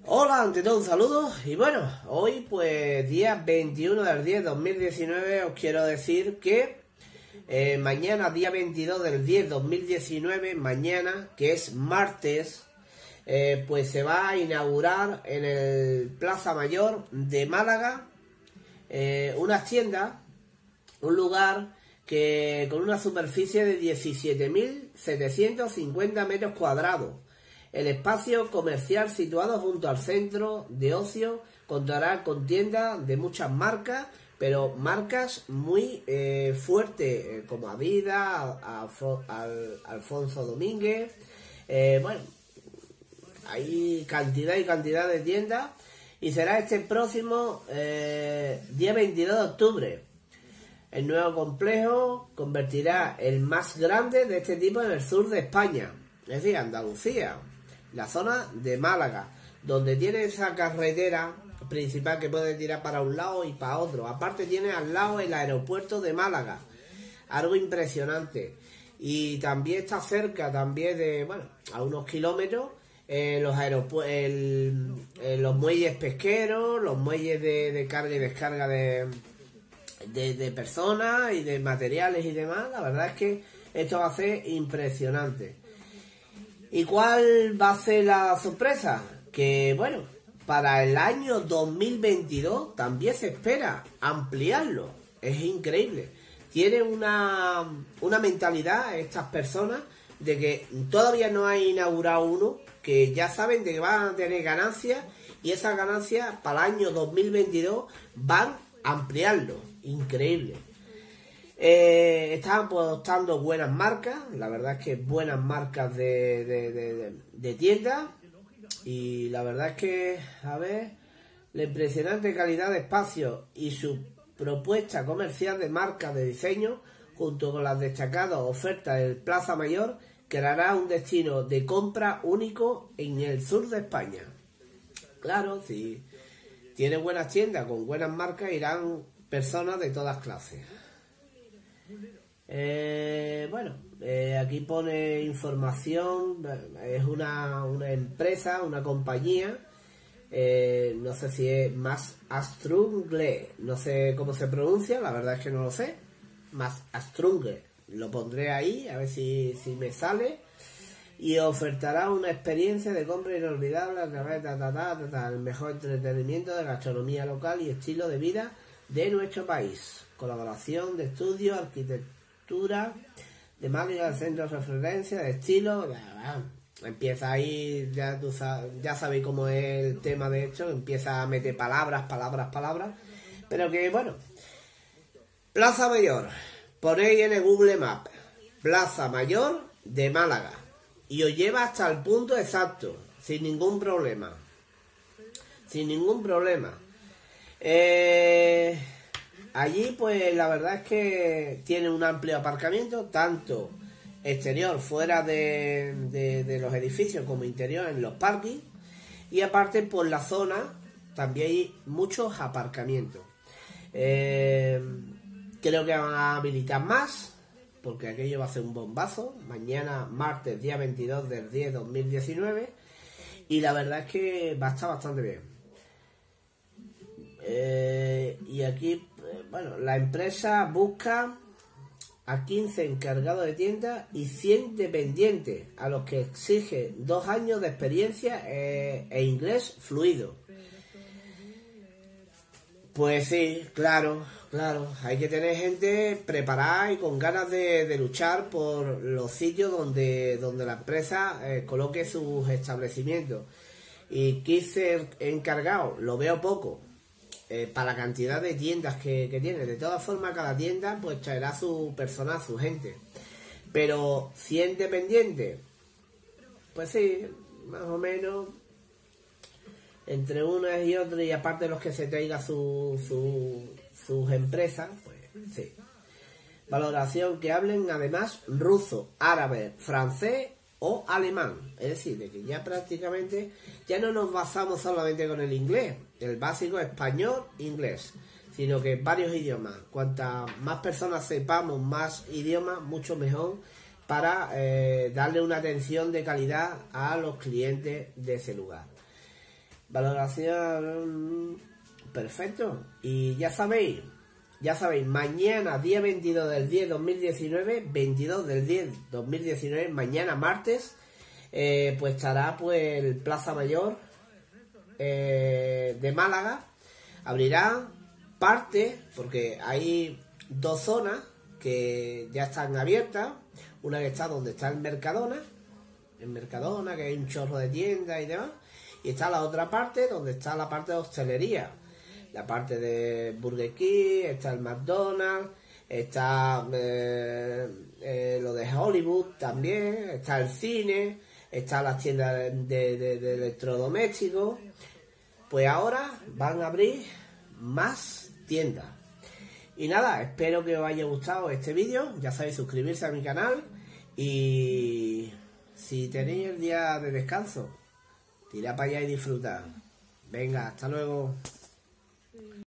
Hola, ante todo un saludo y bueno, hoy pues día 21 del 10 de 2019 os quiero decir que mañana día 22 del 10 de 2019, mañana que es martes, pues se va a inaugurar en el Plaza Mayor de Málaga unas tiendas, un lugar que con una superficie de 17.750 metros cuadrados. El espacio comercial situado junto al centro de ocio contará con tiendas de muchas marcas, pero marcas muy fuertes, como Adidas, Alfonso Domínguez. Bueno, hay cantidad y cantidad de tiendas y será este próximo día 22 de octubre. El nuevo complejo convertirá el más grande de este tipo en el sur de España, es decir, Andalucía, la zona de Málaga, donde tiene esa carretera principal que puede tirar para un lado y para otro. Aparte tiene al lado el aeropuerto de Málaga, algo impresionante. Y también está cerca también de, bueno, a unos kilómetros, los muelles pesqueros, los muelles de carga y descarga de personas y de materiales y demás. La verdad es que esto va a ser impresionante. ¿Y cuál va a ser la sorpresa? Que bueno, para el año 2022 también se espera ampliarlo. Es increíble. Tienen una mentalidad estas personas de que todavía no ha inaugurado uno, que ya saben de que van a tener ganancias y esas ganancias para el año 2022 van a ampliarlo. Increíble. Están apostando buenas marcas, la verdad es que buenas marcas de tiendas, y la verdad es que, a ver, la impresionante calidad de espacio y su propuesta comercial de marcas de diseño, junto con las destacadas ofertas del Plaza Mayor, creará un destino de compra único en el sur de España. Claro, si tiene buenas tiendas con buenas marcas, irán personas de todas clases. Aquí pone información. Es una empresa, una compañía, no sé si es Mas Astrungle, no sé cómo se pronuncia, la verdad es que no lo sé. Mas Astrungle, lo pondré ahí a ver si me sale. Y ofertará una experiencia de compra inolvidable a través de el mejor entretenimiento de gastronomía local y estilo de vida de nuestro país. Colaboración de estudios, arquitectura, de máquinas, centros de referencia, de estilo. Empieza ahí, ya sabéis cómo es el tema de hecho, empieza a meter palabras, pero que bueno. Plaza Mayor, ponéis en el Google Maps, Plaza Mayor de Málaga, y os lleva hasta el punto exacto, sin ningún problema. Allí pues la verdad es que tiene un amplio aparcamiento, tanto exterior fuera de los edificios como interior en los parkings, y aparte por la zona también hay muchos aparcamientos. Creo que van a habilitar más, porque aquello va a ser un bombazo, mañana martes día 22 del 10 de 2019, y la verdad es que va a estar bastante bien. Y aquí, bueno, la empresa busca a 15 encargados de tiendas y 100 dependientes, a los que exige 2 años de experiencia e inglés fluido. Pues sí, claro, hay que tener gente preparada y con ganas de luchar por los sitios donde la empresa coloque sus establecimientos. Y 15 encargados, lo veo poco. Para la cantidad de tiendas que tiene. De todas formas, cada tienda pues traerá su personal, su gente. Pero 100 dependientes, pues sí, más o menos, entre unas y otras, y aparte los que se traiga sus empresas, pues sí. Valoración que hablen además ruso, árabe, francés o alemán. Es decir, de que ya prácticamente ya no nos basamos solamente con el inglés, el básico español, inglés, sino que varios idiomas. Cuantas más personas sepamos más idiomas, mucho mejor para darle una atención de calidad a los clientes de ese lugar. Valoración, perfecto. Y ya sabéis, mañana, día 22 del 10 2019, 22 del 10 2019, mañana martes, pues estará pues el Plaza Mayor de Málaga. Abrirá parte, porque hay dos zonas que ya están abiertas. Una que está donde está el Mercadona, que hay un chorro de tiendas y demás. Y está la otra parte, donde está la parte de hostelería. La parte de Burger King, está el McDonald's, está lo de Hollywood también, está el cine, está las tiendas de electrodomésticos. Pues ahora van a abrir más tiendas. Y nada, espero que os haya gustado este vídeo. Ya sabéis, suscribirse a mi canal. Y si tenéis el día de descanso, tirad para allá y disfrutad. Venga, hasta luego.